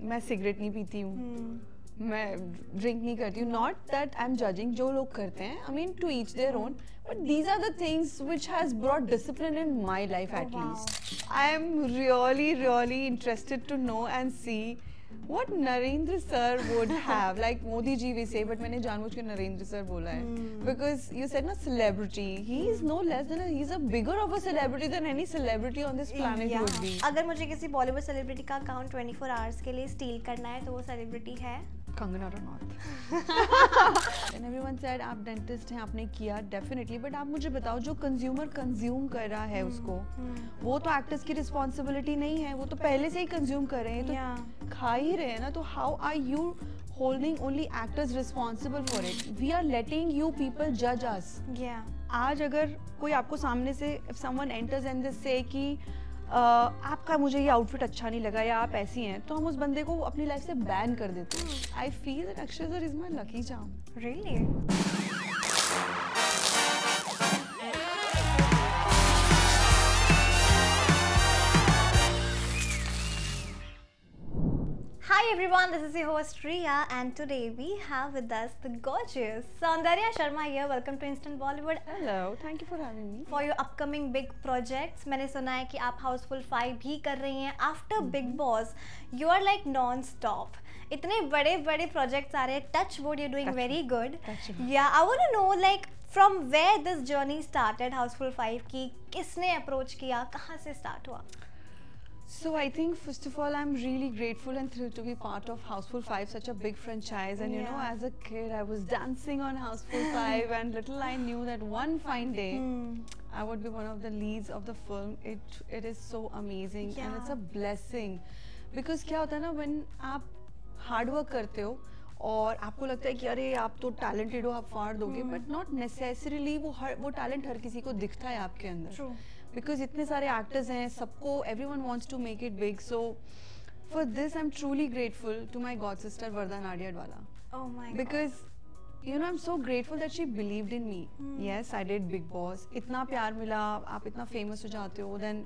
मैं सिगरेट नहीं पीती हूँ, मैं ड्रिंक नहीं करती हूँ. Not that I am judging, जो लोग करते हैं, I mean to each their own, but these are the things which has brought discipline in my life at least. I am really interested to know and see what Narendra sir would have, like Modi ji we say, but मैंने जानबूझ के Narendra sir बोला है, because you said na celebrity, he is no less than he's a bigger of a celebrity than any celebrity on this planet would be. अगर मुझे किसी Bollywood celebrity का account 24 hours के लिए स्टील करना है तो वो सेलिब्रिटी है Kangana Ranaut. And everyone said आप डेंटिस्ट हैं, आपने किया डेफिनेटली, बट आप मुझे बताओ जो कंज्यूमर कंज्यूम कर रहा है उसको, वो तो एक्टर्स की रिस्पॉन्सिबिलिटी नहीं है, वो तो पहले से ही कंज्यूम कर रहे हैं, तो खा ही रहे हैं ना. तो how are you holding only actors responsible for it? We are letting you people जज अस. आज अगर कोई आपको सामने से if someone enters and they say कि आपका मुझे ये आउटफिट अच्छा नहीं लगा या आप ऐसी हैं, तो हम उस बंदे को अपनी लाइफ से बैन कर देते हैं. I feel that Akshay sir is my lucky charm. Really? Hi everyone, this is your host Riya and today we have with us the gorgeous Saundarya Sharma here. Welcome to Instant Bollywood. Hello, thank you for having me. For your upcoming big projects, मैंने सुना है कि आप Houseful 5 भी कर रही हैं. After Big Boss, you are like non-stop. इतने बड़े projects आ रहे हैं. Touch wood, you're doing very good. Yeah, I want to know like from where this journey started, Houseful 5 की किसने approach किया, कहाँ से start हुआ? So I think first of all I'm really grateful and thrilled to be part of Houseful 5, such a big franchise, and you know, as a kid I was dancing on Houseful 5 and little I knew that one fine day I would be one of the leads of the film. It is so amazing and it's a blessing because क्या होता है ना, when आप hard work करते हो और आपको लगता है कि अरे आप तो talented हो, आप फाड़ दोगे, but not necessarily वो talent हर किसी को दिखता है आपके अंदर. True. Because इतने सारे actors हैं, सबको everyone wants to make it big. So for this I'm truly grateful to my god sister Vardha Nadiadwala. Oh my god. Because you know I'm so grateful that she believed in me. Yes, I did Big Boss. इतना प्यार मिला, आप इतना famous हो जाते हो, then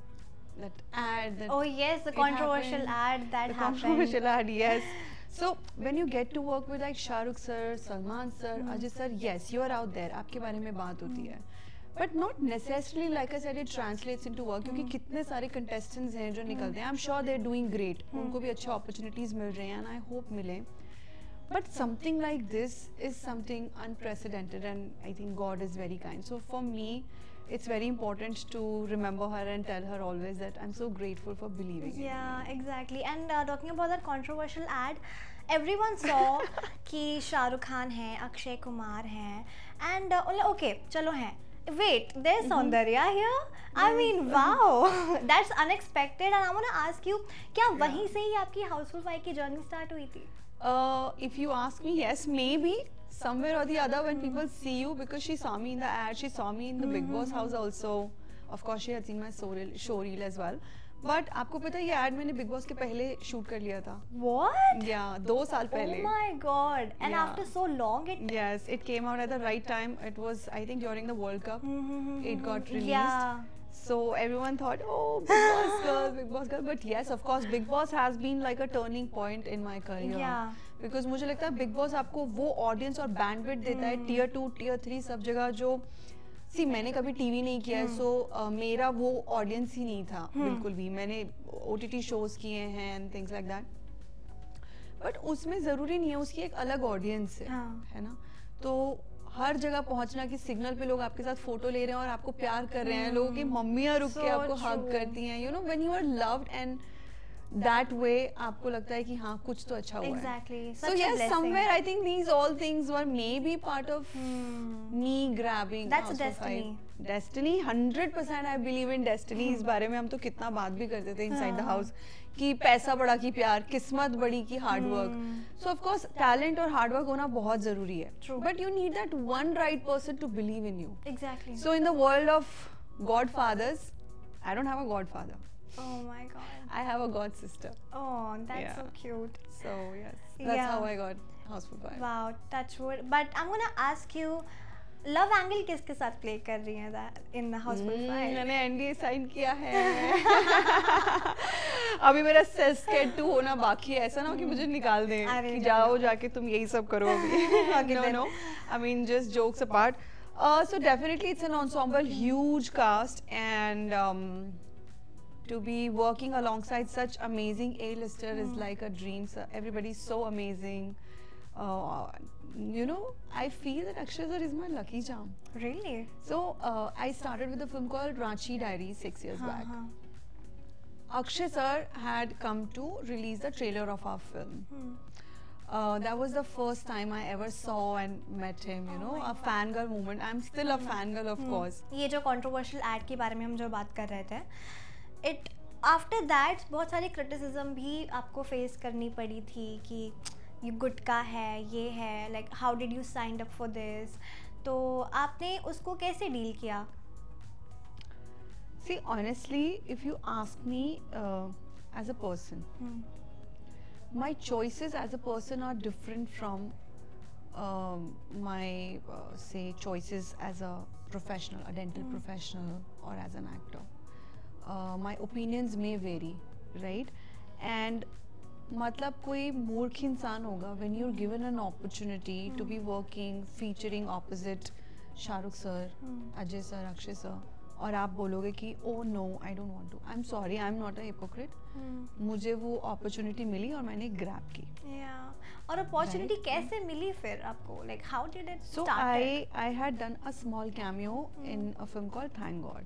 that ad that. Oh yes, the controversial ad that happened. Controversial ad, yes. So when you get to work with like Shah Rukh sir, Salman sir, Ajay sir, yes, you are out there. आपके बारे में बात होती है. But not necessarily, like I said, it translates into work. क्योंकि कितने सारे contestants हैं जो निकलते हैं. I'm sure they're doing great. उनको भी अच्छे opportunities मिल रहे हैं and I hope मिले. But something like this is something unprecedented and I think God is very kind. So for me, it's very important to remember her and tell her always that I'm so grateful for believing in me. Yeah, exactly. And talking about that controversial ad, everyone saw कि शाहरुख खान है, अक्षय कुमार हैं, and okay, चलो हैं. Wait, there's Saundarya here? I mean, wow, that's unexpected. And I want to ask you, क्या वहीं से ही आपकी Houseful 5 की journey start हुई थी? If you ask me, yes, maybe somewhere or the other when people see you, because she saw me in the ad, she saw me in the Big Boss house also. Of course, she had seen my show reel as well. But आपको पता है ये ad मैंने Big Boss के पहले shoot कर लिया था. What? Yeah, 2 साल पहले. Oh my god! And after so long, yes, it came out at the right time. It was, I think, during the World Cup. It got released. Yeah. So everyone thought, oh, Big Boss girl, Big Boss girl. But yes, of course, Big Boss has been like a turning point in my career. Yeah. Because मुझे लगता है Big Boss आपको वो audience और bandwidth देता है tier 2, tier 3 सब जगह जो सी मैंने कभी टीवी नहीं किया है, सो मेरा वो ऑडियंस ही नहीं था बिल्कुल भी. मैंने OTT शोज किए हैं and things like that, but उसमें ज़रूरी नहीं है, उसकी एक अलग ऑडियंस है ना. तो हर जगह पहुंचना कि सिग्नल पे लोग आपके साथ फोटो ले रहे हैं और आपको प्यार कर रहे हैं, लोगों की मम्मियाँ रुक के आपको हग करती हैं, you know, when you are loved and that way आपको लगता है कि हाँ कुछ तो अच्छा हुआ है. Exactly. So yes, somewhere I think these all things were maybe part of me grabbing. That's destiny. Destiny, 100% I believe in destiny. इस बारे में हम तो कितना बात भी करते थे inside the house कि पैसा बड़ा की प्यार, किस्मत बड़ी की hard work. So of course talent और hard work होना बहुत जरूरी है. True. But you need that one right person to believe in you. Exactly. So in the world of godfathers, I don't have a godfather. Oh my god. I have a god sister. Oh, that's so cute. So yes, that's how I got Houseful 5. Wow, touch wood. But I'm gonna ask you, love angle किसके साथ play कर रही हैं इन हाउसफुल 5? मैंने NDA sign किया है। अभी मेरा सेस्केट 2 होना बाकी है, ऐसा ना हो कि मुझे निकाल दें कि जाओ जाके तुम यही सब करो अभी। No, I mean just jokes apart. So definitely it's an ensemble, huge cast, and to be working alongside such amazing A-lister is like a dream. So everybody's so amazing. You know, I feel that Akshay sir is my lucky charm. Really? So I started with a film called Ranchi Diaries 6 years back. Akshay sir had come to release the trailer of our film. That was the first time I ever saw and met him, you know, a fangirl moment. I'm still a fangirl, of course. ये जो controversial ad के बारे में हम जो बात कर रहे थे, it after that बहुत सारी criticism भी आपको face करनी पड़ी थी कि ये गुटका है, ये है, like how did you sign up for this? तो आपने उसको कैसे deal किया? See, honestly, if you ask me as a person, my choices as a person are different from my say choices as a professional, a dental professional, or as an actor. My opinions may vary, right? And मतलब कोई मूर्ख इंसान होगा when you're given an opportunity to be working featuring opposite Shahrukh sir, Ajay sir, Akshay sir, और आप बोलोगे कि oh no I don't want to, I am sorry, I am not a hypocrite, मुझे वो अपॉर्चुनिटी मिली और मैंने ग्रैब की. और अपॉर्चुनिटी कैसे मिली फिर आपको, like how did it start? So I had done a small cameo in a film called Thank God,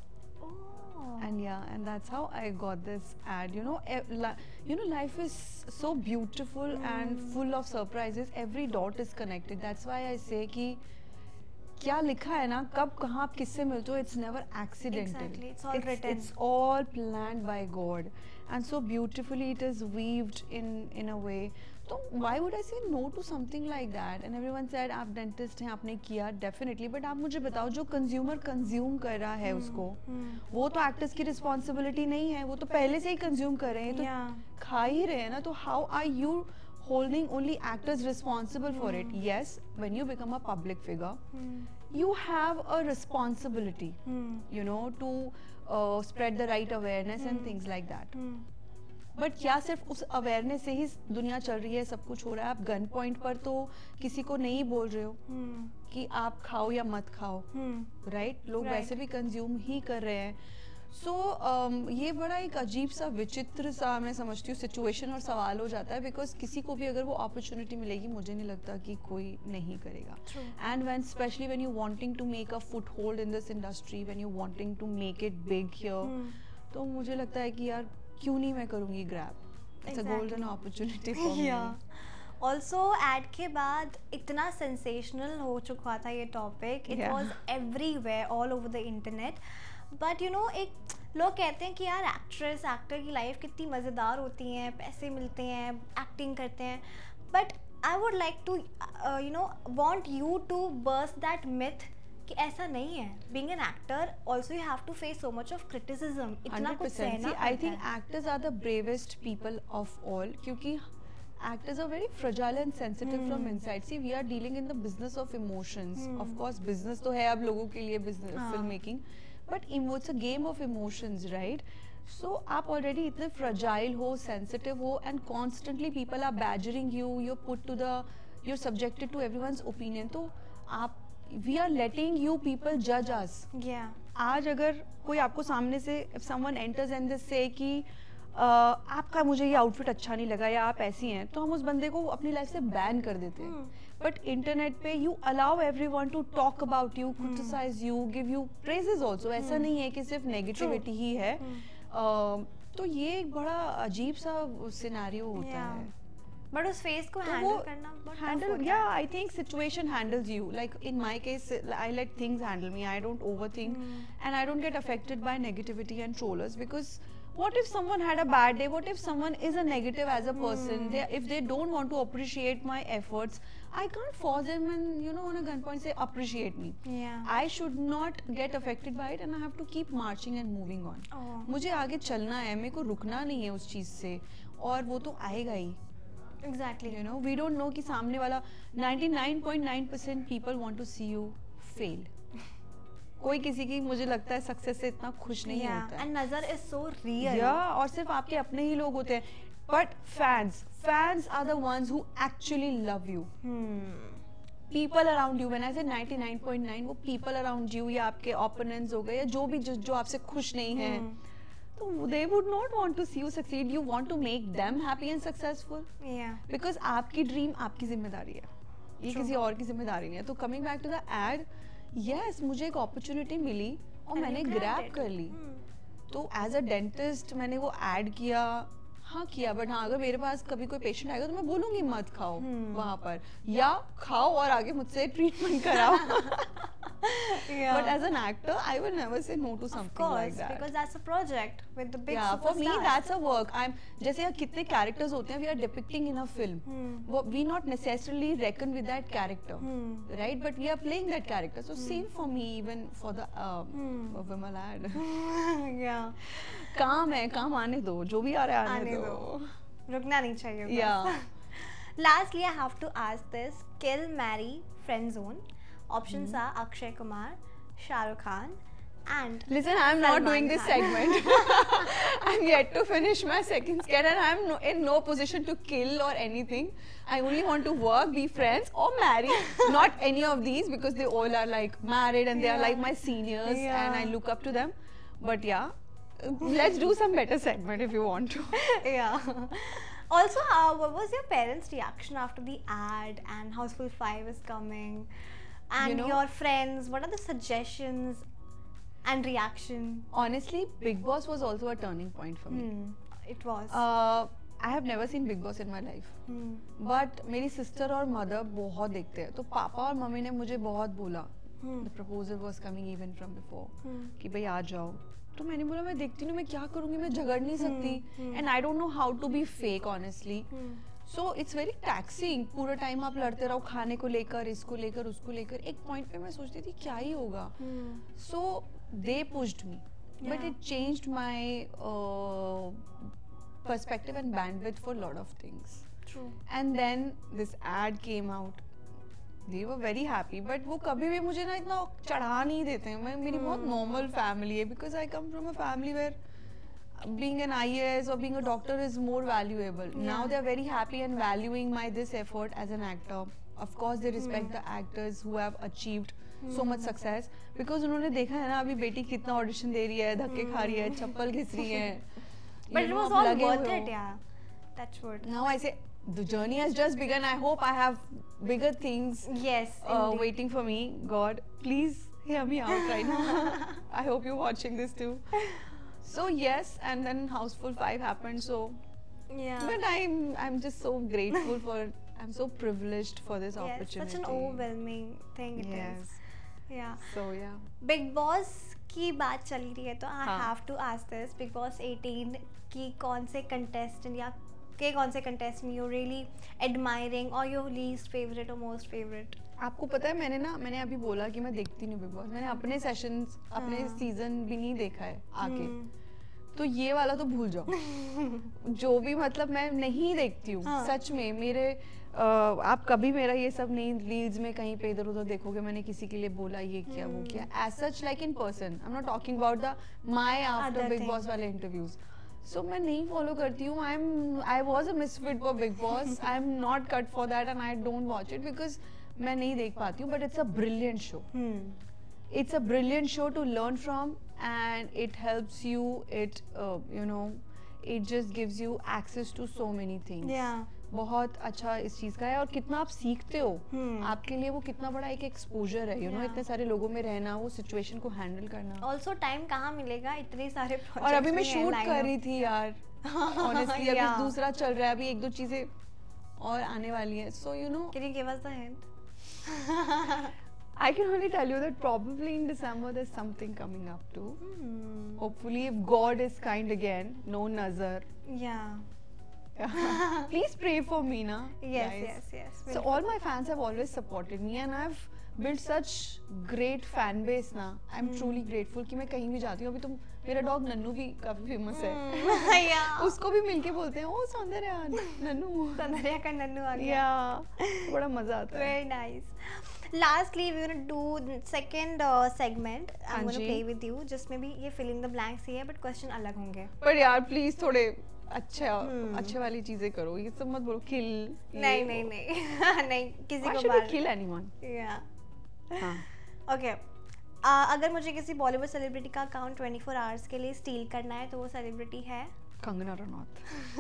and that's how I got this ad. You know life is so beautiful and full of surprises. Every dot is connected. That's why I say कि क्या लिखा है ना, कब कहाँ आप किससे मिलते हो, it's never accidental. Exactly, it's all written. It's all planned by God, and so beautifully it is weaved in a way. So why would I say no to something like that? And everyone said आप dentist हैं, आपने किया, definitely, but आप मुझे बताओ जो consumer consume कर रहा है उसको, वो तो एक्टर्स की रिस्पॉन्सिबिलिटी नहीं है, वो तो पहले से ही कंज्यूम कर रहे हैं, तो खा ही रहे हैं ना, तो how are you holding only actors responsible for it? Yes, when you become a public figure, you have a responsibility, you know, to spread the right awareness and things like that. But क्या सिर्फ उस awareness से ही दुनिया चल रही है, सब कुछ हो रहा है? आप गन पॉइंट पर तो किसी को नहीं बोल रहे हो कि आप खाओ या मत खाओ, राइट? लोग वैसे भी कंज्यूम ही कर रहे हैं. सो ये बड़ा एक अजीब सा विचित्र सा मैं समझती हूँ सिचुएशन और सवाल हो जाता है, बिकॉज किसी को भी अगर वो अपॉर्चुनिटी मिलेगी, मुझे नहीं लगता कि कोई नहीं करेगा. And when specially when you wanting to make a foot hold in this industry, when you wanting to make it big here, तो मुझे लगता है कि यार क्यों नहीं मैं करूँगी grab. It's a golden opportunity for me. Also ad के बाद इतना सेंसेशनल हो चुका था ये topic, it was everywhere all over the internet. But you know, एक लोग कहते हैं कि यार एक्ट्रेस एक्टर की लाइफ कितनी मज़ेदार होती हैं, पैसे मिलते हैं, एक्टिंग करते हैं, but I would like to you know want you to burst that myth कि ऐसा नहीं है. Being an actor also you have to face so much of criticism, इतना कुछ सहना पड़ता है. I think actors are the bravest people of all, क्योंकि actors are very fragile and sensitive from inside. See, we are dealing in the business of emotions. Of course, business तो है अब लोगों के लिए, business filmmaking, but it's a game of emotions, right? So आप already इतने fragile हो, sensitive हो, and constantly people are badgering you. You're subjected to everyone's opinion. तो we are letting you people judge us. Yeah. आज अगर कोई आपको सामने से if someone enters and they say कि आपका मुझे ये आउटफिट अच्छा नहीं लगा या आप ऐसी हैं, तो हम उस बंदे को अपनी लाइफ से बैन कर देते हैं. बट इंटरनेट पे you allow everyone to talk about you, criticize you, give you praises also. ऐसा नहीं है कि सिर्फ नेगेटिविटी ही है. तो ये एक बड़ा अजीब सा सिनेरियो होता है. बट उस फेस को हैंडल करना हैंडल या I think situation handles you. Like in my case I let things handle me. I don't overthink and I don't get affected by negativity and trollers, because what if someone had a bad day? What if someone is a negative as a person? If they don't want to appreciate my efforts, I can't force them and, you know, on a gunpoint say appreciate me. Yeah. I should not get affected by it and I have to keep marching and moving on. मुझे आगे चलना है, मेरे को रुकना नहीं है उस चीज़ से, और वो तो आएगा ही. Exactly. You know, we don't know कि सामने वाला 99.9% people want to see you fail. कोई किसी की मुझे लगता है सक्सेस से इतना खुश नहीं होता है. एंड नजर इज सो रियल. और सिर्फ आपके अपने ही लोग होते हैं. But fans are the ones who actually love you. People around you, when I say 99.9, वो people around you या आपके opponents हो गए या जो भी जो आपसे खुश नहीं है, तो they would not want to see you succeed. You want to make them happy and successful. Because आपकी dream आपकी जिम्मेदारी है, ये किसी और की जिम्मेदारी नहीं है. तो coming back to the ad, yes, मुझे एक opportunity मिली और मैंने grab कर ली. तो as a dentist मैंने वो ad किया. हाँ किया, बट हाँ अगर मेरे पास कभी कोई पेशेंट आएगा तो मैं बोलूंगी मत खाओ वहाँ पर, या खाओ और आगे मुझसे ट्रीटमेंट कराओ. But as an actor, I will never say no to something like that. Because that's a project with the big superstars. For me, that's a work. जैसे कितने characters होते हैं, we are depicting in a film. We not necessarily reckon with that character, right? But we are playing that character. So same for me, even for the Vimal ad. काम है, काम आने दो, जो भी आ रहा है आने दो. रुकना नहीं चाहिए. Lastly, I have to ask this: kill, marry, friend zone. Options are Akshay Kumar, Shah Rukh Khan, and listen, I'm not doing this segment. I'm yet to finish my second scan, and I'm in no position to kill or anything. I only want to work, be friends, or marry. Not any of these, because they all are like married and they are like my seniors, and I look up to them. But yeah, let's do some better segment if you want to. Also, what was your parents' reaction after the ad and Houseful 5 is coming? And your friends, what are the suggestions and reaction? Honestly, Big Boss was also a turning point for me. It was. I have never seen Big Boss in my life. But मेरी sister और mother बहुत देखते हैं. तो पापा और mummy ने मुझे बहुत बोला. The proposal was coming even from before. कि भाई आ जाओ. तो मैंने बोला मैं देखती नहीं, मैं क्या करूँगी, मैं झगड़ नहीं सकती. And I don't know how to be fake, honestly. So it's very taxing. पूरा टाइम आप लड़ते रहो खाने को लेकर, इसको लेकर, उसको लेकर. एक पॉइंट पे मैं सोचती थी क्या ही होगा. So they pushed me, but it changed my perspective and bandwidth for a lot of things. True. And then this ad came out. They were very happy, but वो कभी भी मुझे ना इतना चढ़ा नहीं देते हैं. मैं मेरी बहुत normal family है, because I come from a family where being an IAS or being a doctor is more valuable. Now they are very happy and valuing my this effort as an actor. Of course they respect the actors who have achieved so much success, because उन्होंने देखा है ना अभी बेटी कितना audition दे रही है, धक्के खा रही है, चप्पल घिस रही है. But it was all worth it, yeah. That's what. Now I say the journey has just begun. I hope I have bigger things waiting for me. God, please hear me out right now. I hope you're watching this too. So yes, and then Houseful 5 happened. So but I'm just so grateful for. I'm so privileged for this opportunity. Such an overwhelming thing it is. Yeah. So yeah. Big Boss की बात चली रही है तो I have to ask this. Big Boss 18 की कौन से contestant या के कौन से contestant you're really admiring or your least favorite or most favorite? आपको पता है मैंने अभी बोला कि मैं देखती नहीं बिग बॉस. मैंने अपने सेशंस अपने सीजन भी नहीं देखा है आके. तो ये वाला तो भूल जाओ. जो भी मतलब मैं नहीं देखती हूँ सच में. मेरे आप कभी मेरा ये सब नहीं रील्स में कहीं पे इधर उधर देखोगे मैंने किसी के लिए बोला ये किया वो किया. As such like in person I am not talking about the my after Bigg Boss वाले इंटरव्यूज. So मैं नहीं follow करती हूँ. I was a misfit for Big Boss. I'm not cut for that and I don't watch it because मैं नहीं देख पाती हूँ. But it's a brilliant show. It's a brilliant show to learn from and it helps you. It it just gives you access to so many things. Yeah. बहुत अच्छा इस चीज का है और कितना आप सीखते हो. आपके लिए वो कितना बड़ा एक एक्सपोजर है. इतने सारे लोगों में रहना, वो सिचुएशन को हैंडल करना. ऑल्सो टाइम कहाँ मिलेगा इतने सारे प्रोजेक्ट्स. और अभी मैं शूट कर रही थी यार. ऑनेस्टली अभी दूसरा चल रहा है. अभी एक दो चीजें और आने वाली है. So can you give us the hint? I can only tell you that probably in December there's something coming up too. Hopefully if God is kind again, no nazar. Yeah. Please pray for me, na. Yes. So all my fans have always supported me and I've built such great fan base na. I'm truly grateful कि मैं कहीं भी जाती हूँ. अभी तो मेरा dog Nannu भी काफी फेमस है. उसको भी मिलके बोलते हैं ओ सौंदर्या नन्नू. सौंदर्या का नन्नू आ गया. बड़ा मजा आता है. Very nice. Lastly, we're gonna do second segment. I'm हाँ gonna ji. play with you, जिसमें भी ये fill in the blanks ही है, but question अलग होंगे. पर यार प्लीज थोड़े अच्छे वाली चीजें करो, ये सब मत बोलो किल। नहीं नहीं नहीं नहीं किसी Why को should we मार. kill anyone? Yeah. हाँ. Okay. अगर मुझे किसी बॉलीवुड सेलिब्रिटी का अकाउंट 24 आवर्स के लिए स्टील करना है तो वो सेलिब्रिटी है Kangana Ranaut.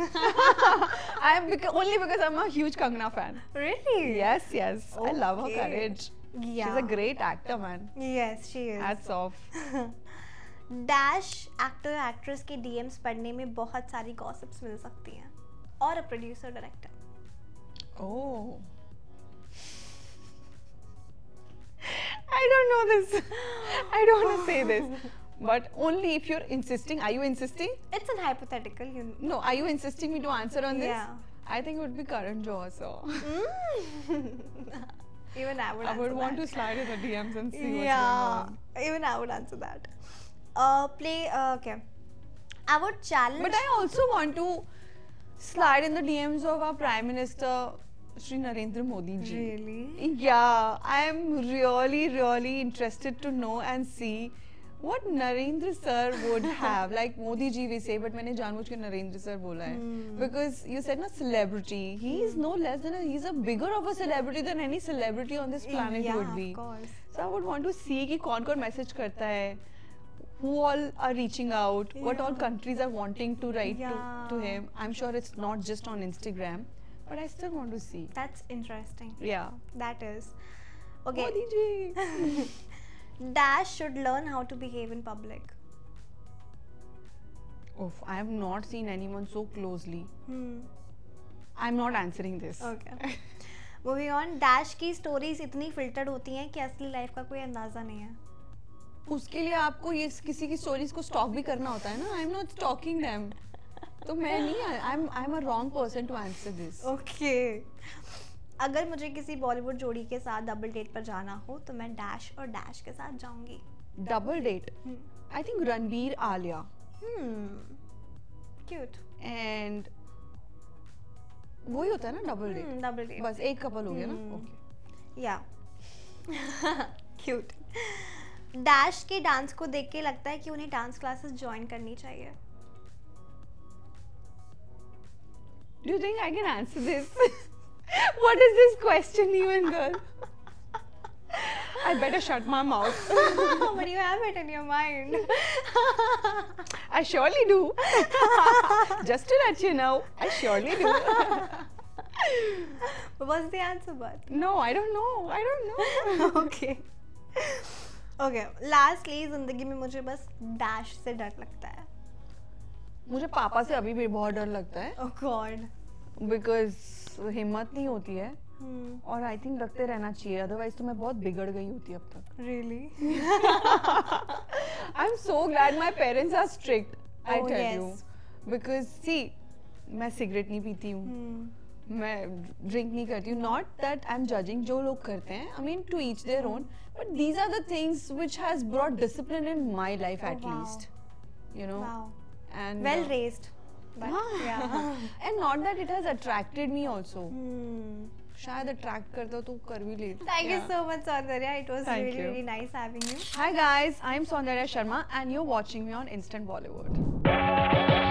Only because I'm a huge Kangana fan. Really? Yes, I love her Okay. courage. Yeah. She's a great actor, man. Yes, she is. Hats off. Dash actor actress के DMs पढ़ने में बहुत सारी gossips मिल सकती हैं और a producer director. Oh. I don't know this. I don't want to say this. But only if you're insisting. Are you insisting? It's an hypothetical, you know. No, are you insisting me to answer on this? Yeah. I think it would be Karan Johar, so. Even I would I would answer want that. to slide in the DMs and see what's Yeah, going on. even I would answer that. Okay. I would challenge. But I also want to slide in the DMs of our Prime Minister, Shri Narendra Modi ji. Really? Yeah, I am really interested to know and see what Narendra sir would have. Like Modi ji we say, but मैंने जानबूझ के Narendra sir बोला है. Because you said na celebrity. He is no less than he's a bigger of a celebrity than any celebrity on this planet Yeah, would be. of course. So I would want to see कि कौन message करता है, who all are reaching out, what all countries are wanting to write to him. I'm sure it's not just on Instagram, but I still want to see. That's interesting. Yeah. That is. Okay. Modi ji. Dash should learn how to behave in public. Oof, I have not seen anyone so closely. Hmm. I'm not answering this. Okay. Moving on. Dash की stories इतनी filtered होती हैं कि असली life का कोई अंदाजा नहीं है. उसके लिए आपको ये किसी की स्टोरीज को स्टॉक भी करना होता है ना. I am not stalking them. तो मैं नहीं, I am a wrong person to answer this. Okay. अगर मुझे किसी बॉलीवुड जोड़ी के साथ डबल डेट पर जाना हो तो मैं डैश और डैश के साथ जाऊंगी. Double date. I think Ranbir Alia cute. And वही होता है ना डबल डेट. Double date. बस एक कपल हो गया ना. ओके. या क्यूट. डैश के डांस को देख के लगता है कि उन्हें डांस क्लासेस ज्वाइन करनी चाहिए. Do you think I can answer this? What is this question even, girl? I better shut my mouth. But you have it in your mind. I surely do. Just to let you know, I surely do. What's the answer, but? No, I don't know. Okay. Okay. Lastly, जिंदगी में मुझे बस dash से डर लगता है. मुझे पापा से अभी भी बहुत डर लगता है. Oh God. Because हिम्मत नहीं होती है. और आई थिंक लगते रहना चाहिए, अदरवाइज तो मैं बहुत बिगड़ गई होती अब तक. Really? I am so glad my parents are strict. I Oh, tell you. yes. Because see, मैं सिगरेट नहीं पीती हूँ, मैं ड्रिंक नहीं करती हूँ. Not that I am judging, जो लोग करते हैं, I mean to each their own, but these are the things which has brought discipline in my life at wow. Least, you know. Wow. And Well raised. But yeah. And not that it has attracted me also. शायद attract करता तो कर भी लेती. Thank you so much, Saundarya. It was Thank really, you. really nice having you. Hi guys, I'm Saundarya Sharma and you're watching me on Instant Bollywood.